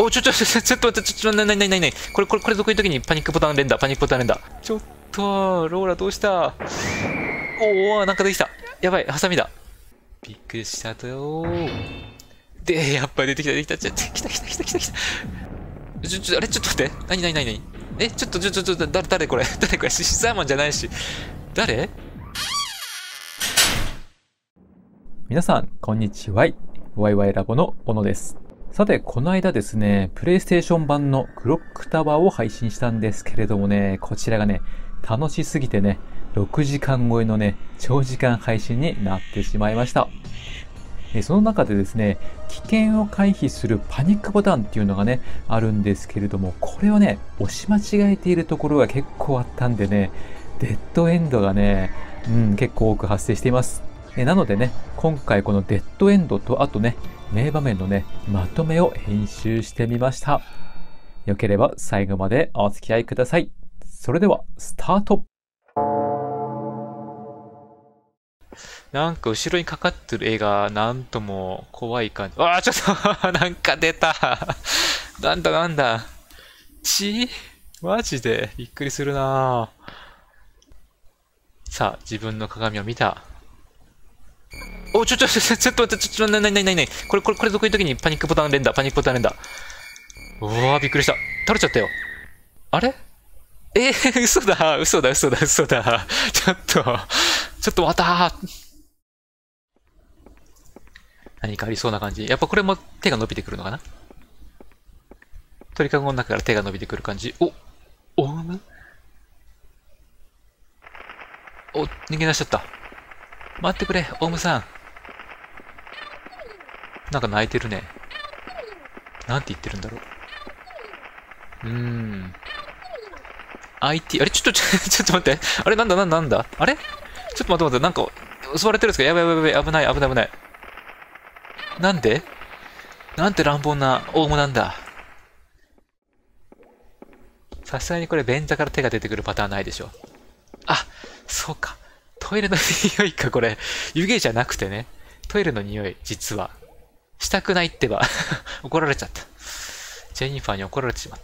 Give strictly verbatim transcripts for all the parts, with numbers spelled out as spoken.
お、ちょ、ちょ、ちょ、ちょっと待って、ちょ、ちょ、な、な、な、な、な、これ、これ、これ、どこいう時にパニックボタン連打、パニックボタン連打。ちょっと、ローラどうした？おお、なんかできた。やばい、ハサミだ。びっくりしたとよー。で、やっぱり出てきた、出てきた、ちょ、来た、来た、来た、来た、来た。ちょ、ちょ、あれ、ちょっと待って。なになになになにえ、ちょっと、ちょ、ちょ、ちょ、誰、誰これ誰これシザーマンじゃないし。誰？ 皆さん、こんにちは。ワイワイラボの小野です。さて、この間ですね、プレイステーション版のクロックタワーを配信したんですけれどもね、こちらがね、楽しすぎてね、ろくじかん超えのね、長時間配信になってしまいました。その中でですね、危険を回避するパニックボタンっていうのがね、あるんですけれども、これをね、押し間違えているところが結構あったんでね、デッドエンドがね、うん、結構多く発生しています。なのでね、今回このデッドエンドとあとね、名場面のね、まとめを編集してみました。よければ最後までお付き合いください。それでは、スタート。 なんか後ろにかかってる絵がなんとも怖い感じ。ああ、ちょっとなんか出た。なんだなんだ。血？マジでびっくりするな。さあ、自分の鏡を見た。お、ちょ、ちょ、ちょ、ちょっと待って、ちょ、ちょ、な、な、な、な、な、これ、これ、これどこいう時にパニックボタン連打、パニックボタン連打。うわー、びっくりした。垂れちゃったよ。あれ？えー、嘘だ、嘘だ、嘘だ、嘘だ。ちょっと、ちょっとまた。何かありそうな感じ。やっぱこれも手が伸びてくるのかな？鳥かごの中から手が伸びてくる感じ。お、オウム？お、逃げ出しちゃった。待ってくれ、オウムさん。なんか泣いてるね。なんて言ってるんだろう。うーん。アイティー、あれちょっと、ちょ、ちょっと待って。あれなんだなんだなんだあれちょっと待って待って、なんか、襲われてるんですか？やばいやばいやばい、危ない危ない危ない。なんでなんて乱暴なオウムなんだ。さすがにこれ便座から手が出てくるパターンないでしょ。あ、そうか。トイレの匂いか、これ。湯気じゃなくてね。トイレの匂い、実は。したくないってば。怒られちゃった。ジェニファーに怒られてしまった。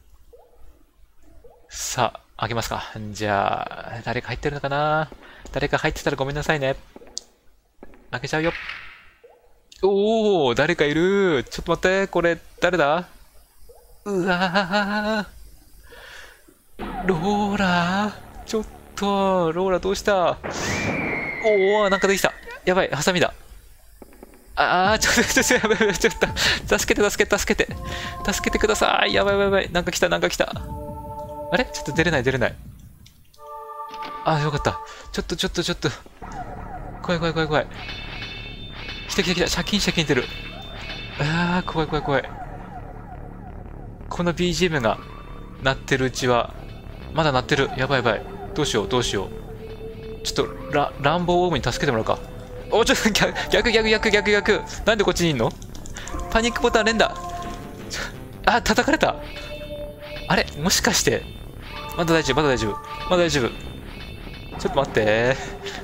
さあ、開けますか。じゃあ、誰か入ってるのかな？誰か入ってたらごめんなさいね。開けちゃうよ。おー、誰かいる。ちょっと待って、これ、誰だ？うわー。ローラーちょっと、ローラどうした？おー、なんかできた。やばい、ハサミだ。あー、ちょっと、ちょっと、やばい、やばい、ちょっと、助けて、助けて、助けて。助けてください。やばい、やばい、やばい。なんか来た、なんか来た。あれちょっと出れない、出れない。あー、よかった。ちょっと、ちょっと、ちょっと。怖い、怖い、怖い、怖い。来た、来た、来た。シャキン、シャキン出る。あー、怖い、怖い、怖い。この ビージーエム が鳴ってるうちは、まだ鳴ってる。やばい、やばい。どうしよう、どうしよう。ちょっと、ラ、乱暴オウムに助けてもらうか。お、ちょっと、逆、逆、逆、逆、逆、逆。なんでこっちにいんの？パニックボタン連打。あ、叩かれた。あれもしかして。まだ大丈夫、まだ大丈夫。まだ大丈夫。ちょっと待って。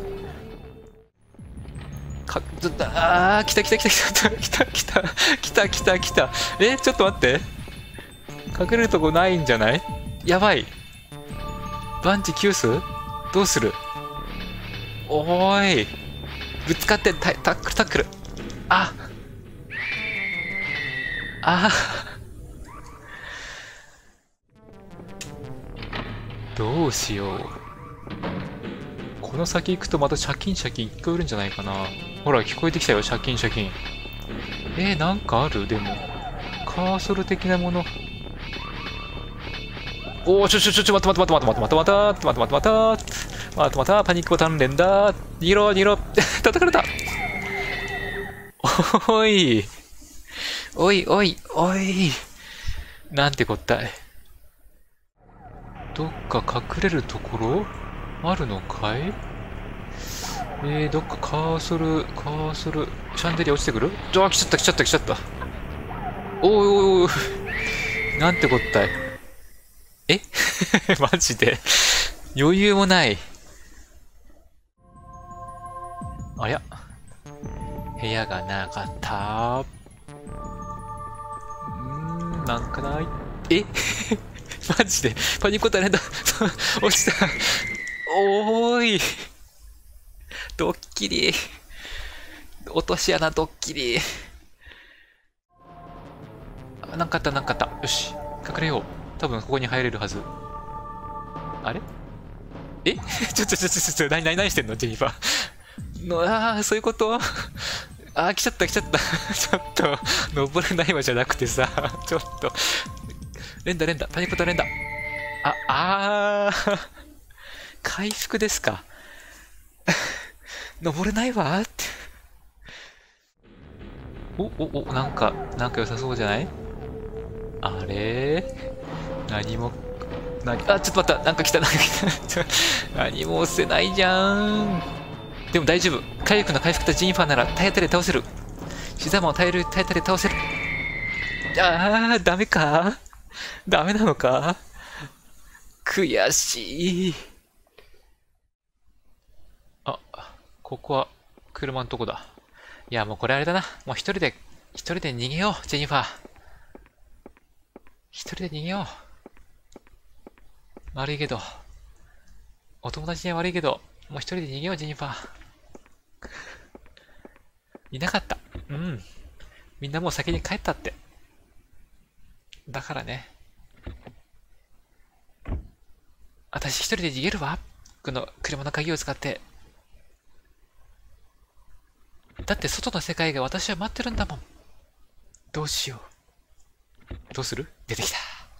か、ちょっと、あー、来た来た来た来た来た来た来た来た来た。え、ちょっと待って。隠れるとこないんじゃない？やばい。バンチキュース？どうする？おーい。ぶつかってタタックルタックル。ああどうしよう。この先行くとまたシャキンシャキン聞こえるんじゃないかな。ほら聞こえてきたよ、シャキンシャキン。えー、なんかある？でもカーソル的なもの。おー、ちょちょちょちょ、待って待って待って待って待って待って待って待って待って待って待って待ってパニックボタン連打。逃げろ逃げろ。叩かれた。おいおいおいおい。なんてこったい。どっか隠れるところあるのかい？えー、どっかカーソル、カーソル、シャンデリア落ちてくる？あ、来ちゃった来ちゃった来ちゃった。おいおいおい。なんてこったい。えマジで余裕もない。ありゃ。部屋がなかった。うーなんかない？えマジでパニック大変だ落ちた。おーい。ドッキリ。落とし穴ドッキリ。あ、なんかあった、なんかあった。よし。隠れよう。多分ここに入れるはず。あれえちょちょちょちょちょ、何、何、何してんのジェニファー。の、ああ、そういうことあー、来ちゃった、来ちゃった。ちょっと、登れないわじゃなくてさ、ちょっと。連打、連打、パニックと連打。あ、あー、回復ですか。登れないわって。お、お、お、なんか、なんか良さそうじゃない？あれ何も、何、あ、ちょっと待った、なんか来た、なんか来た。何も押せないじゃん。でも大丈夫。回復の回復とジニファーなら体当たりで倒せる。シザーマンを耐える、耐えたり倒せる。あー、ダメか？ダメなのか？悔しい。あ、ここは車のとこだ。いや、もうこれあれだな。もう一人で、一人で逃げよう、ジェニファー。一人で逃げよう。悪いけど。お友達には悪いけど、もう一人で逃げよう、ジェニファー。いなかった。うん。みんなもう先に帰ったって。だからね。私一人で逃げるわ。この車の鍵を使って。だって外の世界が私は待ってるんだもん。どうしよう。どうする？出てきた。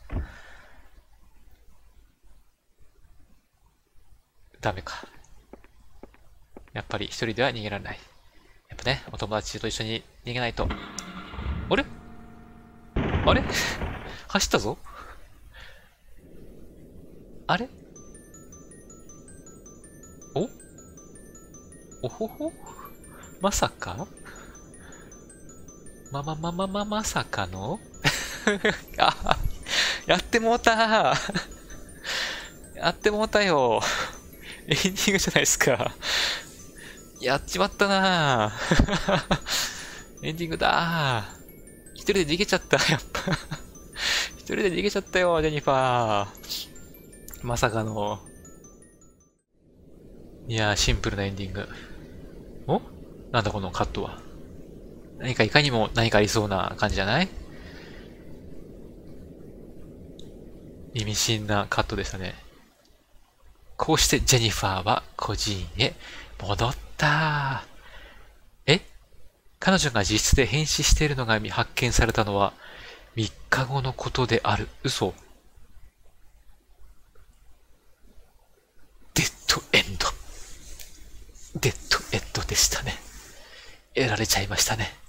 ダメか。やっぱり一人では逃げられない。やっぱね、お友達と一緒に逃げないと。あれあれ走ったぞ。あれおおほほまさかままままままさかのあ、やってもうたやってもうたよ。エンディングじゃないですか。やっちまったなエンディングだ一人で逃げちゃった、やっぱ一人で逃げちゃったよ、ジェニファー。まさかの。いやー、シンプルなエンディング。お？なんだこのカットは。何かいかにも何かありそうな感じじゃない？意味深なカットでしたね。こうしてジェニファーは孤児院へ戻った。え？彼女が実質で変死しているのが発見されたのはみっかごのことである。嘘。デッドエンド。デッドエンドでしたね。やられちゃいましたね。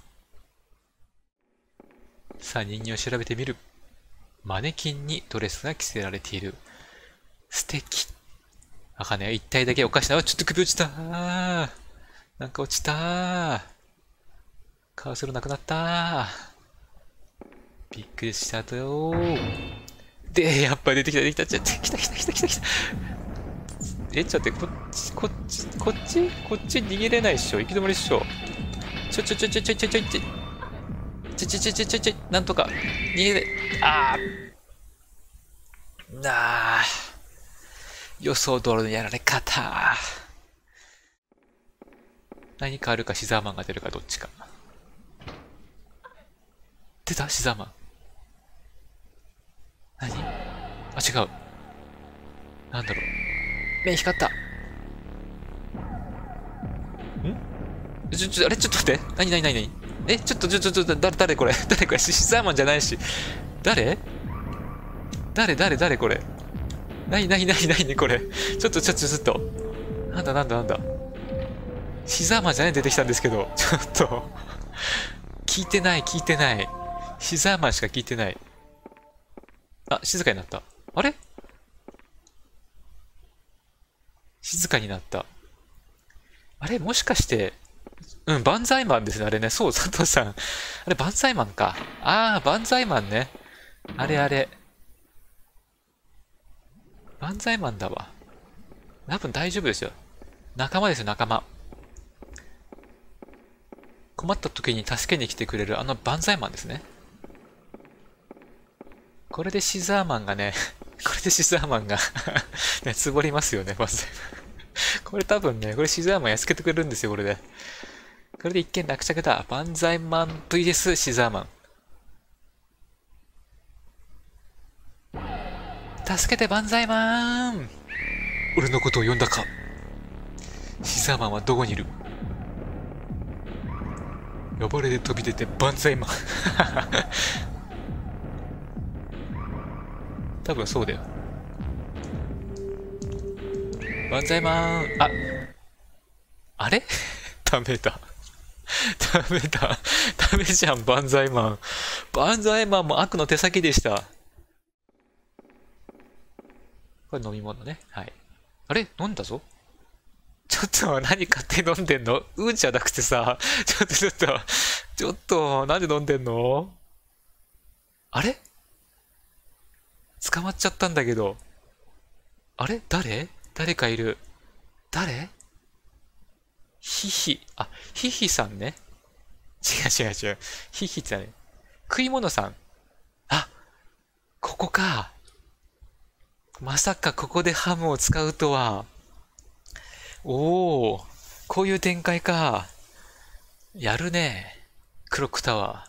さあ、人形を調べてみる。マネキンにドレスが着せられている。素敵。あかね、一体だけおかしな。ちょっと首落ちたー。なんか落ちたー。カーソルなくなったー。びっくりしたとよー。で、やっぱ出てきた、出てきた、来た、来た、来た、来た、来た、来た。え、ちょっと待って、こっち、こっち、こっち、こっち逃げれないっしょ。行き止まりっしょ。ちょちょちょちょちょちょちょちょ。ちょちょちょちょちょちょ、なんとか。逃げれ、あー。なあ。予想通りのやられ方。何かあるかシザーマンが出るかどっちか。出たシザーマン。何？あ、違う。なんだろう。目光った。ん？ちょ、ちょ、あれちょっと待って。何何何何？え、ちょっと、ちょ、ちょ、ちょ、誰、誰これ？誰これ？シザーマンじゃないし。誰？誰、誰、誰これ？何、何、何、何これ？ちょっと、ちょっと、ちょっと。なんだ、なんだ、なんだ。シザーマンじゃない出てきたんですけど。ちょっと。聞いてない、聞いてない。シザーマンしか聞いてない。あ、静かになった。あれ？静かになった。あれもしかして、うん、バンザイマンですね、あれね。そう、佐藤さん。あれ、バンザイマンか。あー、バンザイマンね。あれあれ。バンザイマンだわ。多分大丈夫ですよ。仲間ですよ、仲間。困った時に助けに来てくれるあのバンザイマンですね。 これでシザーマンがね、これでシザーマンがね、つぼりますよね、まず。これ多分ね、これシザーマンやっつけてくれるんですよ、これで。これで一件落着だ。万歳マン ブイエス シザーマン。助けて万歳マン。俺のことを呼んだか。シザーマンはどこにいる？呼ばれて飛び出て万歳マン。多分そうだよ。万歳マン。あ、あれダメだ。ダメだ。ダメじゃん、万歳マン。万歳マンも悪の手先でした。これ飲み物ね。はい。あれ飲んだぞ。ちょっと何勝手に飲んでんの？うんじゃなくてさ、ちょっとちょっと、ちょっと、なんで飲んでんの？あれ捕まっちゃったんだけど。あれ誰誰かいる。誰？ヒヒ。あ、ヒヒさんね。違う違う違う。ヒヒってね。食い物さん。あ、ここか。まさかここでハムを使うとは。おー、こういう展開か。やるね。クロックタワ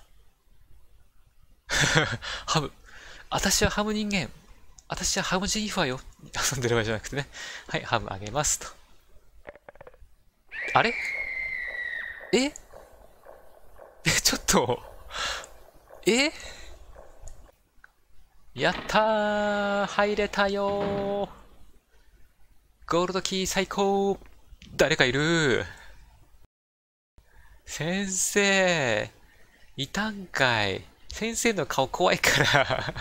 ー。ハム。私はハム人間。私はハムジーファーよ。遊んでる場合じゃなくてね。はい、ハムあげますと。あれええ、ちょっと。えやったー、入れたよー。ゴールドキー最高。誰かいる？先生、いたんかい。先生の顔怖いから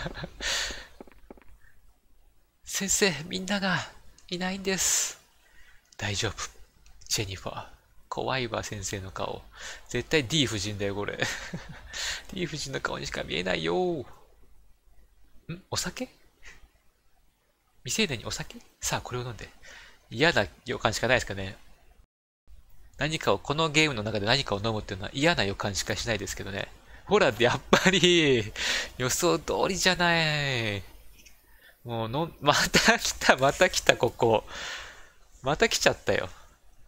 先生、みんながいないんです。大丈夫。ジェニファー。怖いわ、先生の顔。絶対 D 夫人だよ、これ。D 夫人の顔にしか見えないよ。ん？お酒？未成年にお酒？さあ、これを飲んで。嫌な予感しかないですかね。何かを、このゲームの中で何かを飲むっていうのは嫌な予感しかしないですけどね。ほら、やっぱり、予想通りじゃない。もうの、また来た、また来た、ここ。また来ちゃったよ。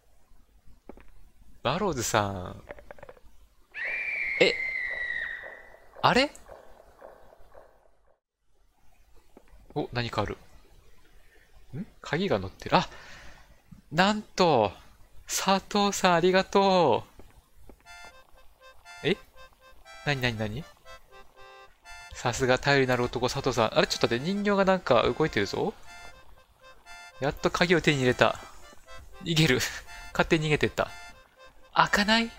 バローズさん。え、あれ？お、何かある。ん？鍵が乗ってる。あ、なんと、佐藤さんありがとう。え？なになになに？さすが頼りなる男佐藤さん。あれちょっと待って、人形がなんか動いてるぞ。やっと鍵を手に入れた。逃げる。勝手に逃げてった。開かない？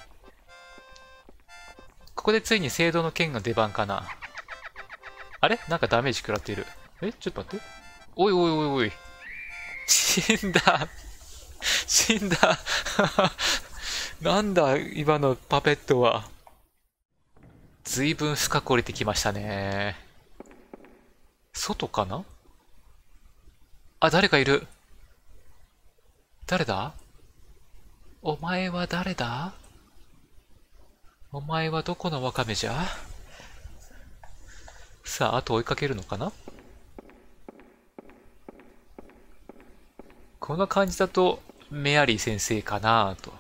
ここでついに聖堂の剣が出番かな。あれなんかダメージ食らっている。えちょっと待って。おいおいおいおい。死んだ。死んだ。なんだ、今のパペットは。ずいぶん深く降りてきましたね。外かな？あ、誰かいる。誰だ？お前は誰だ？お前はどこのワカメじゃ？さあ、あと追いかけるのかな？こんな感じだと、メアリー先生かなと。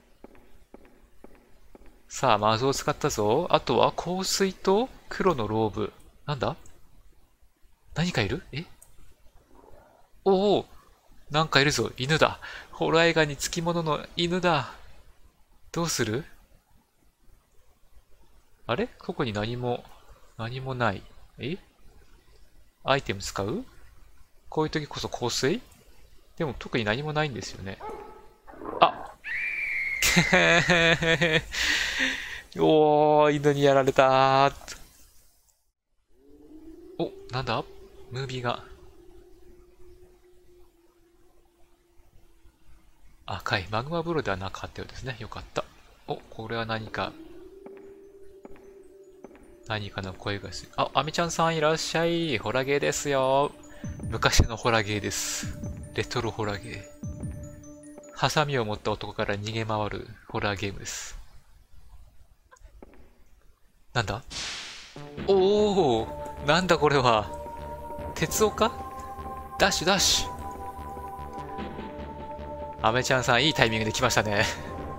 さあ、マズを使ったぞ。あとは香水と黒のローブ。なんだ？何かいる？え？おお、なんかいるぞ。犬だ。ホラー映画につきものの犬だ。どうする？あれ？ここに何も、何もない。え？アイテム使う？こういう時こそ香水？でも特に何もないんですよね。あおー、犬にやられたー。お、なんだ？ムービーが。赤いマグマ風呂ではなかったようですね。よかった。お、これは何か。何かの声がする。あ、アミちゃんさんいらっしゃい。ホラゲーですよ。昔のホラゲーです。レトロホラゲー。ハサミを持った男から逃げ回るホラーゲームです。なんだ？おー、 なんだこれは。鉄夫か？ダッシュダッシュ。アメちゃんさん、いいタイミングで来ましたね。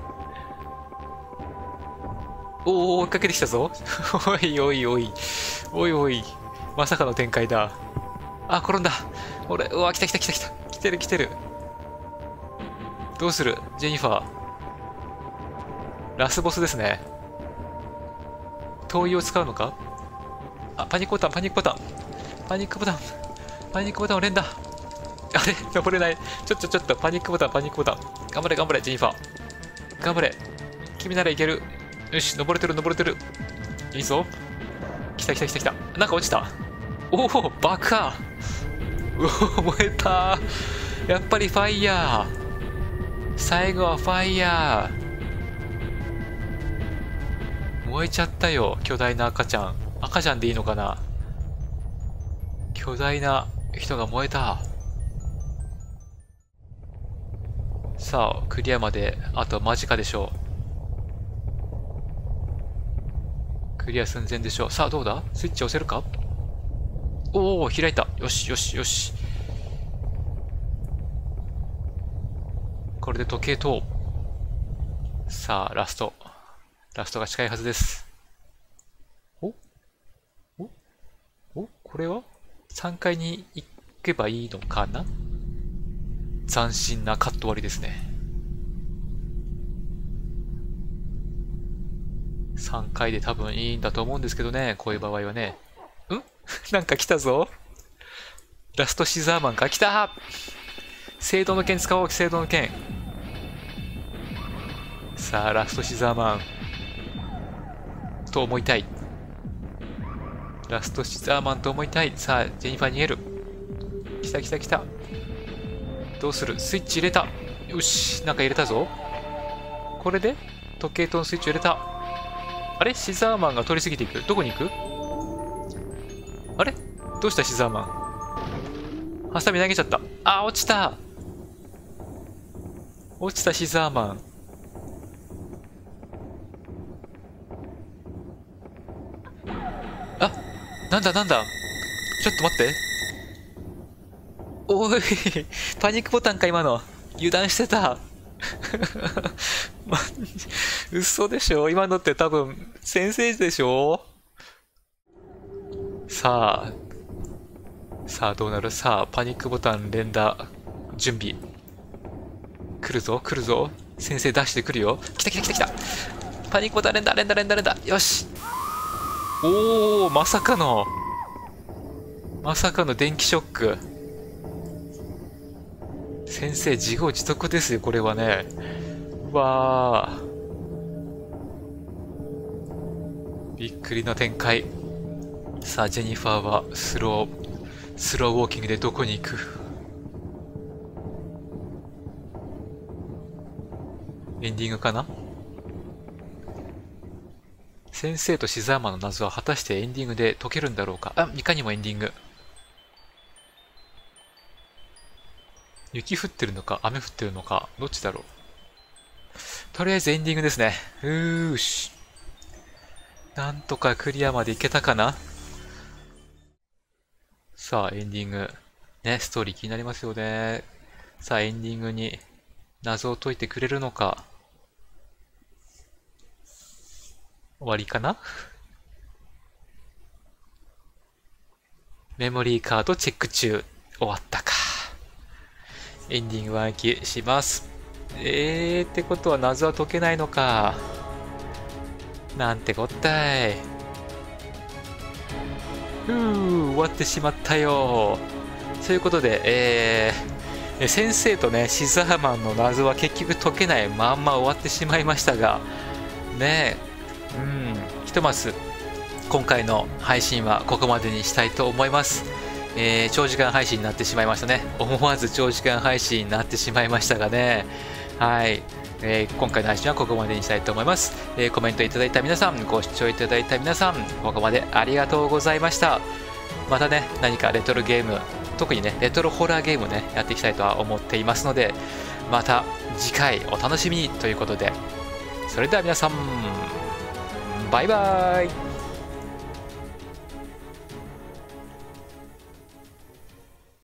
おお、追いかけてきたぞ。おいおいおい。おいおい。まさかの展開だ。あ、転んだ。俺、うわ、来た来た来た来た。来てる来てる。どうするジェニファー。ラスボスですね。灯油を使うのか？あ、パニックボタン、パニックボタン。パニックボタン。パニックボタンを連打。あれ登れない。ちょっとちょっと、パニックボタン、パニックボタン。頑張れ頑張れ、ジェニファー。頑張れ。君ならいける。よし、登れてる登れてる。いいぞ。来た来た来た来た。なんか落ちた。おお、爆破。うお、燃えた。やっぱりファイヤー。最後はファイヤー。燃えちゃったよ、巨大な赤ちゃん。赤ちゃんでいいのかな？巨大な人が燃えた。さあ、クリアまであと間近でしょう。クリア寸前でしょう。さあ、どうだ？スイッチ押せるか？おお、開いた。よしよしよし。これで時計塔。さあ、ラスト。ラストが近いはずです。おおおこれは ?さん 階に行けばいいのかな？斬新なカット割りですね。さんかいで多分いいんだと思うんですけどね、こういう場合はね。んなんか来たぞ。ラストシザーマンか？来た！聖堂の剣使おう、聖堂の剣。さあ、ラストシザーマン。と思いたい。ラストシザーマンと思いたい。さあ、ジェニファー逃げる。来た来た来た。どうする？スイッチ入れた。よし、なんか入れたぞ。これで時計塔のスイッチを入れた。あれシザーマンが通り過ぎていく。どこに行く？あれどうしたシザーマン。ハサミ投げちゃった。あ、落ちた。落ちたシザーマン。あ、なんだなんだ。ちょっと待って。おい、パニックボタンか今の。油断してた。ま、嘘でしょ今のって多分、先生でしょ。さあ、さあどうなる？さあ、パニックボタン連打、準備。来るぞ、来るぞ。先生ダッシュで来るよ。来た来た来た来た。パニックボタン連打、連打、連打、連打。よし。おー、まさかの、まさかの電気ショック。先生、自業自得ですよ、これはね。うわー。びっくりの展開。さあ、ジェニファーはスロー、スローウォーキングでどこに行く？エンディングかな？先生とシザーマンの謎は果たしてエンディングで解けるんだろうか？あ、いかにもエンディング。雪降ってるのか雨降ってるのかどっちだろう。とりあえずエンディングですね。うーし。なんとかクリアまでいけたかな。さあ、エンディング。ね、ストーリー気になりますよね。さあ、エンディングに謎を解いてくれるのか。終わりかな。メモリーカードチェック中。終わったか。エンディングは消します。えーってことは謎は解けないのか。なんてこったい。ふう、終わってしまったよ。ということで、えー、先生とね、シザーマンの謎は結局解けないまんま終わってしまいましたが、ねえ、うん、ひとまず今回の配信はここまでにしたいと思います。えー、長時間配信になってしまいましたね。思わず長時間配信になってしまいましたがね。はい。えー、今回の配信はここまでにしたいと思います。えー、コメントいただいた皆さん、ご視聴いただいた皆さん、ここまでありがとうございました。またね、何かレトロゲーム、特にね、レトロホラーゲームをね、やっていきたいとは思っていますので、また次回お楽しみにということで、それでは皆さん、バイバーイ。